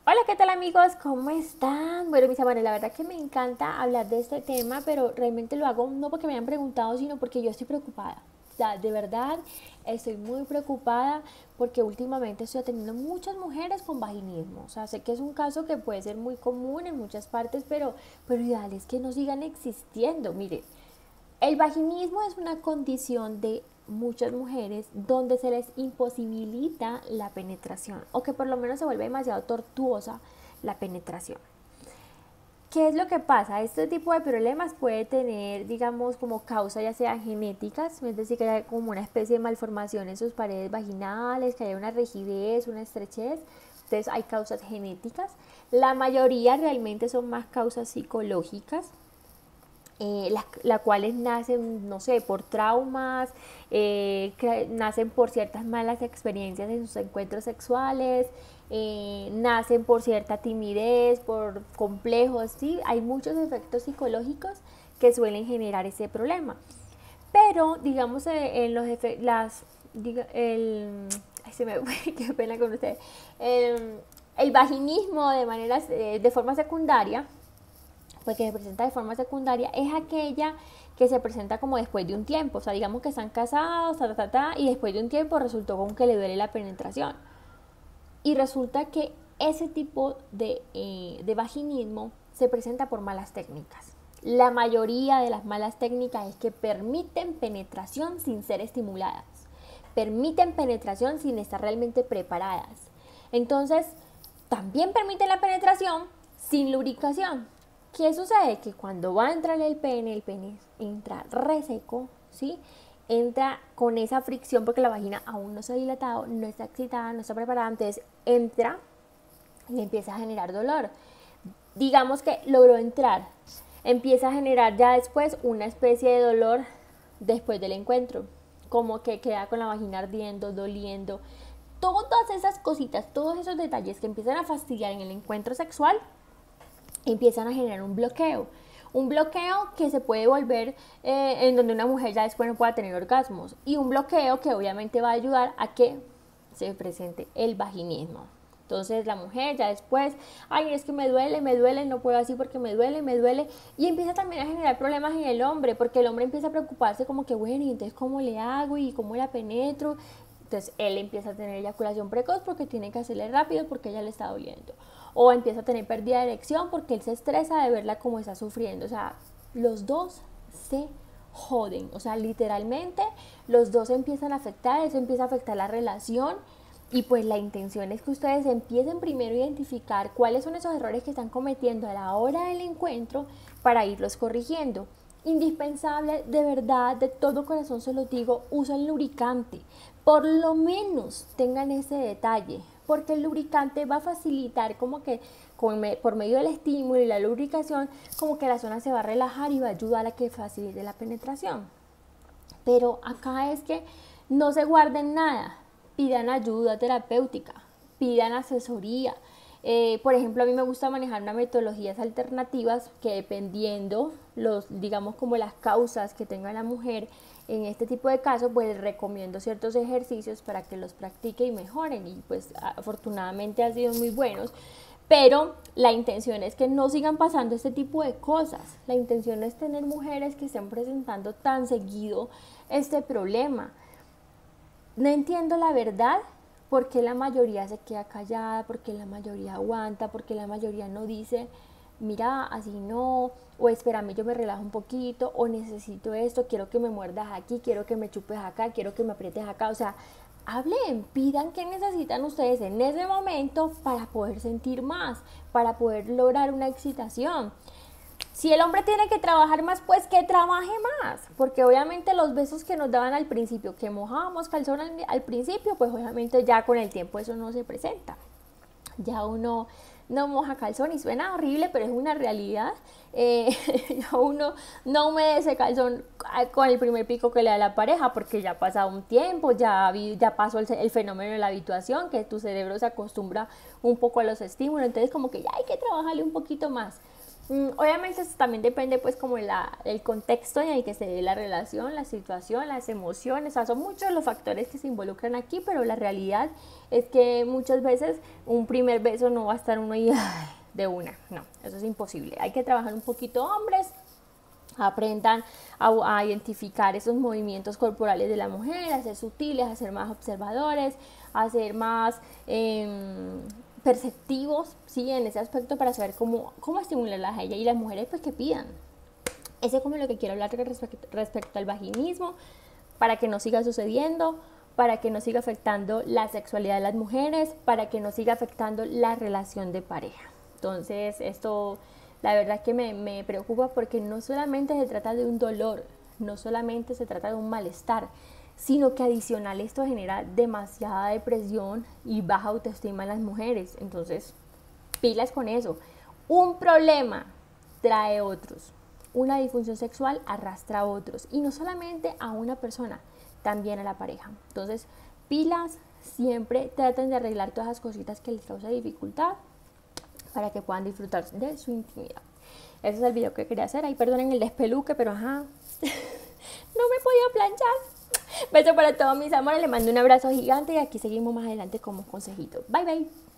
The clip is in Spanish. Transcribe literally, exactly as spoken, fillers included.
Hola, ¿qué tal amigos? ¿Cómo están? Bueno, mis amores, la verdad que me encanta hablar de este tema, pero realmente lo hago no porque me hayan preguntado, sino porque yo estoy preocupada. O sea, de verdad estoy muy preocupada porque últimamente estoy atendiendo muchas mujeres con vaginismo. O sea, sé que es un caso que puede ser muy común en muchas partes, pero, pero ideal es que no sigan existiendo. Mire, el vaginismo es una condición de muchas mujeres donde se les imposibilita la penetración o que por lo menos se vuelve demasiado tortuosa la penetración. ¿Qué es lo que pasa? Este tipo de problemas puede tener, digamos, como causa ya sea genéticas, es decir, que haya como una especie de malformación en sus paredes vaginales, que haya una rigidez, una estrechez. Entonces hay causas genéticas. La mayoría realmente son más causas psicológicas, eh, las la cuales nacen, no sé, por traumas, eh, nacen por ciertas malas experiencias en sus encuentros sexuales, eh, nacen por cierta timidez, por complejos, ¿sí? Hay muchos efectos psicológicos que suelen generar ese problema. Pero, digamos, eh, en los las, diga, el, ay, se me fue, qué pena con usted, el, el vaginismo de manera, eh, de forma secundaria, pues que se presenta de forma secundaria, es aquella que se presenta como después de un tiempo. O sea, digamos que están casados, ta, ta, ta, ta, y después de un tiempo resultó con que le duele la penetración. Y resulta que ese tipo de, eh, de vaginismo se presenta por malas técnicas. La mayoría de las malas técnicas es que permiten penetración sin ser estimuladas, permiten penetración sin estar realmente preparadas. Entonces, también permiten la penetración sin lubricación. ¿Qué sucede? Que cuando va a entrar el pene, el pene entra reseco, ¿sí? Entra con esa fricción porque la vagina aún no se ha dilatado, no está excitada, no está preparada, entonces entra y empieza a generar dolor. Digamos que logró entrar, empieza a generar ya después una especie de dolor después del encuentro, como que queda con la vagina ardiendo, doliendo. Todas esas cositas, todos esos detalles que empiezan a fastidiar en el encuentro sexual, empiezan a generar un bloqueo. Un bloqueo que se puede volver eh, en donde una mujer ya después no pueda tener orgasmos. Y un bloqueo que obviamente va a ayudar a que se presente el vaginismo. Entonces la mujer ya después, ay, es que me duele, me duele, no puedo así porque me duele, me duele. Y empieza también a generar problemas en el hombre, porque el hombre empieza a preocuparse como que, bueno, y entonces cómo le hago y cómo la penetro. Entonces él empieza a tener eyaculación precoz porque tiene que hacerle rápido porque ella le está doliendo. O empieza a tener pérdida de erección porque él se estresa de verla como está sufriendo. O sea, los dos se joden. O sea, literalmente los dos empiezan a afectar, eso empieza a afectar la relación. Y pues la intención es que ustedes empiecen primero a identificar cuáles son esos errores que están cometiendo a la hora del encuentro para irlos corrigiendo. Indispensable, de verdad, de todo corazón se los digo, usen lubricante. Por lo menos tengan ese detalle, porque el lubricante va a facilitar como que con, por medio del estímulo y la lubricación, como que la zona se va a relajar y va a ayudar a que facilite la penetración. Pero acá es que no se guarden nada, pidan ayuda terapéutica, pidan asesoría. Eh, por ejemplo, a mí me gusta manejar unas metodologías alternativas que dependiendo los, digamos como las causas que tenga la mujer en este tipo de casos, pues recomiendo ciertos ejercicios para que los practique y mejoren y pues afortunadamente han sido muy buenos. Pero la intención es que no sigan pasando este tipo de cosas. La intención es tener mujeres que estén presentando tan seguido este problema. No entiendo la verdad por qué la mayoría se queda callada, por qué la mayoría aguanta, por qué la mayoría no dice, mira, así no, o espérame, yo me relajo un poquito, o necesito esto, quiero que me muerdas aquí, quiero que me chupes acá, quiero que me aprietes acá. O sea, hablen, pidan qué necesitan ustedes en ese momento para poder sentir más, para poder lograr una excitación. Si el hombre tiene que trabajar más, pues que trabaje más, porque obviamente los besos que nos daban al principio, que mojábamos calzón al, al principio, pues obviamente ya con el tiempo eso no se presenta. Ya uno no moja calzón y suena horrible, pero es una realidad. Eh, ya uno no humedece calzón con el primer pico que le da la pareja, porque ya ha pasado un tiempo, ya, ya pasó el, el fenómeno de la habituación, que tu cerebro se acostumbra un poco a los estímulos, entonces como que ya hay que trabajarle un poquito más. Mm, obviamente eso también depende pues como la, el contexto en el que se dé la relación, la situación, las emociones, o sea, son muchos los factores que se involucran aquí, pero la realidad es que muchas veces un primer beso no va a estar uno ahí ay, de una, no, eso es imposible, hay que trabajar un poquito hombres, aprendan a, a identificar esos movimientos corporales de la mujer, a ser sutiles, a ser más observadores, a ser más eh, perceptivos, ¿sí? En ese aspecto para saber cómo, cómo estimularlas a ella y las mujeres pues que pidan. Ese es como lo que quiero hablar respecto, respecto al vaginismo, para que no siga sucediendo, para que no siga afectando la sexualidad de las mujeres, para que no siga afectando la relación de pareja. Entonces esto la verdad que me, me preocupa porque no solamente se trata de un dolor, no solamente se trata de un malestar, sino que adicional esto genera demasiada depresión y baja autoestima en las mujeres. Entonces, pilas con eso. Un problema trae otros. Una disfunción sexual arrastra a otros. Y no solamente a una persona, también a la pareja. Entonces, pilas, siempre traten de arreglar todas las cositas que les causa dificultad para que puedan disfrutar de su intimidad. Ese es el video que quería hacer. Ahí perdonen el despeluque, pero ajá, no me he podido planchar. Beso para todos mis amores, les mando un abrazo gigante y aquí seguimos más adelante como consejito. Bye bye.